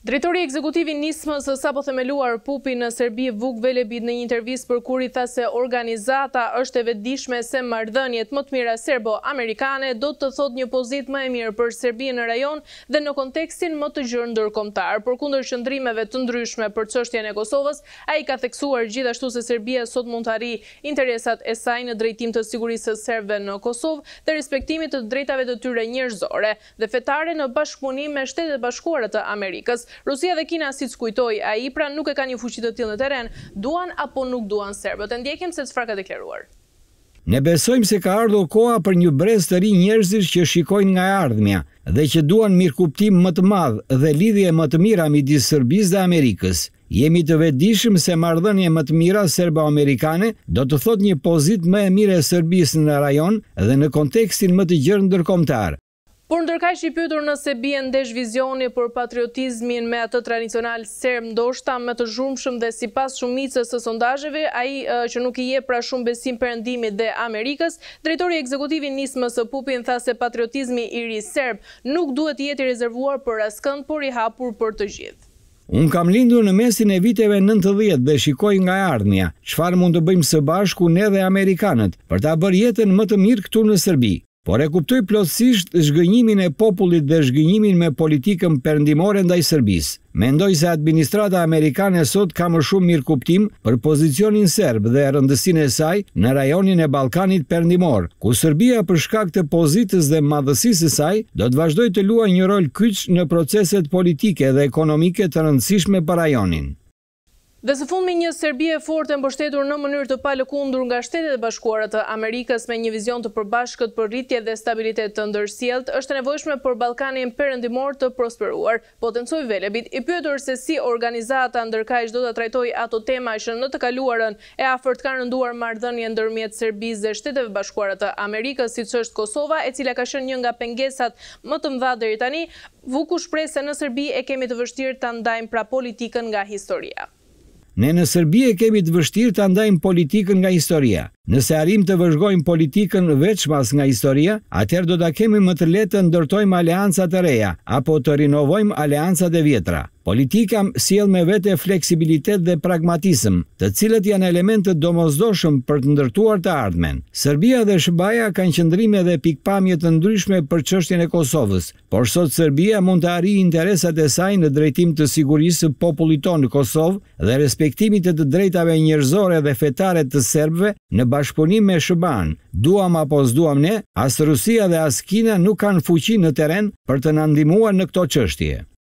Drejtori ekzekutiv I nismës sapo themeluar pupi në Serbi Vuk Velebit në një intervistë për kur I tha se organizata është e vetëdijshme se marrëdhëniet më të mira serbo-amerikane do të thotë një pozitë më e mirë për Serbinë në rajon dhe në kontekstin më të gjerë ndërkombëtar. Përkundër qëndrimeve të ndryshme për çështjen e Kosovës, ai ka theksuar gjithashtu se Serbia sot mund të arrijë interesat e saj në drejtim të sigurisë së serbëve në Kosovë dhe respektimit të drejtave të tyre njerëzore dhe fetare në bashkëpunim me Shtetet e Bashkuara të Amerikës. Rusia dhe Kina, siç kujtoi ai, pra nuk e kanë një fuqi të tillë në terren, duan apo nuk duan serbët. E ndjekim se çfarë ka deklaruar. Ne besojmë se ka ardhur koha për një brez të ri njerëzish që shikojnë nga e ardhmja dhe që duan mirëkuptim më të madh dhe lidhje më të mira midis Serbisë dhe Amerikës. Jemi të vetëdijshëm se marrëdhënie më të mira serbo-amerikane do të thotë një pozitë më e mirë e Serbisë në rajon dhe në kontekstin më të gjerë ndërkombëtar. Por ndërkaq I pyetur nëse bie ndesh vizioni për patriotizmin me atë tradicional serb, ndoshta më të zhurmshëm dhe sipas shumicës së sondazheve, ai që nuk I jep pra shumë besim perëndimit dhe Amerikës, drejtori ekzekutiv I nismës së Pupin tha se patriotizmi I ri serb nuk duhet të jetë I rezervuar për askënd, por I hapur për të gjithë. Unë kam lindur në mesin e viteve 90 dhe shikoj nga e ardhmja çfarë mund të bëjmë së bashku ne dhe amerikanët për ta bërë jetën më të mirë këtu në Serbi. Por e kuptoj plotësisht zhgënjimin e popullit dhe zhgënjimin me politikën perëndimore ndaj Serbisë. Mendoj se administrata amerikane sot ka më shumë mirëkuptim për pozicionin serb dhe rëndësinë e saj në rajonin e Ballkanit perëndimor, ku Serbia për shkak të pozitës dhe madhësisë së saj do të vazhdojë të luajë një rol kyç në proceset politike dhe ekonomike të rëndësishme për rajonin. Dhe së fundmi, një Serbi e fortë e mbështetur në mënyrë të palëkundur nga Shtetet e Bashkuara të Amerikës me një vizion të përbashkët për rritje dhe stabilitet të ndërsjellët është e nevojshme për Ballkanin perëndimor të prosperuar, potencoi Velebit. I pyetur se si organizata ndërkaq do ta trajtojë ato tema që në të kaluarën e afërt kanë rënduar marrëdhënie ndërmjet Serbisë dhe Shteteve Bashkuara të Amerikës, siç është Kosova, e cila ka qenë një nga pengesat më të mëdha deri tani, Vuku shpreh se në Serbi e kemi të vështirë ta ndajmë pra politikën nga historia. Ne në Serbi e kemi të vështirë ta ndajmë politikën nga historia. Nëse arrim të vëzhgojmë politikën veçmas nga historia, atëherë do ta kemi më të lehtë të ndërtojmë aleanca të reja apo të rinovojmë aleancat e vjetra. Politika sjell me vete fleksibilitet dhe pragmatizëm, të cilët janë elemente domosdoshëm për të ndërtuar të ardhmen. Serbia dhe SBA kanë qëndrime dhe pikpamje të ndryshme për çështjen e Kosovës, por sot Serbia mund të arrijë interesat e saj në drejtim të sigurisë së popullit tonë në Kosovë dhe respektimit të drejtave njerëzore dhe fetare të serbëve në bashkëpunim me SBA-n. Duam apo s'duam ne, as Rusia dhe as Kina nuk kanë fuqi në terren për të na ndihmuar në këto çështje.